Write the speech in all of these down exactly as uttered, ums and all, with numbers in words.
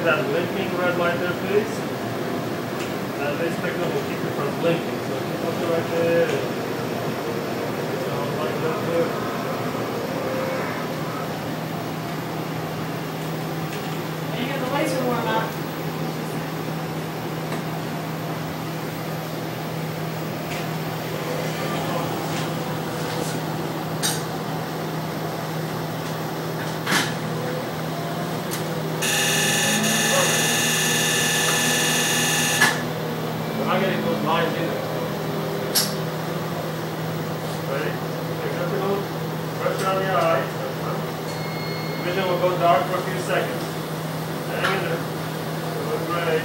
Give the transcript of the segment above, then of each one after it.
at that blinking red light there, please. That base signal will keep you from blinking. So keep looking right there. Sounds like that there. And you got the laser warm up. I'm not getting those lines either. Ready? Take up your nose, pressure on your eye. Vision will go dark for a few seconds. Hang in there. Look great.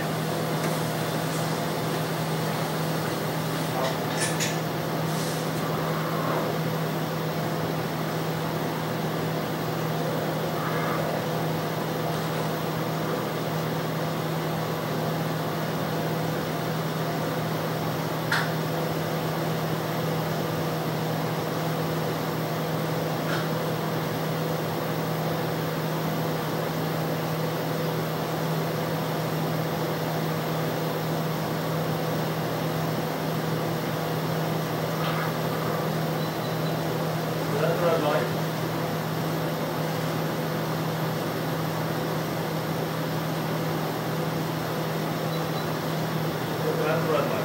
That's red light. That's red light.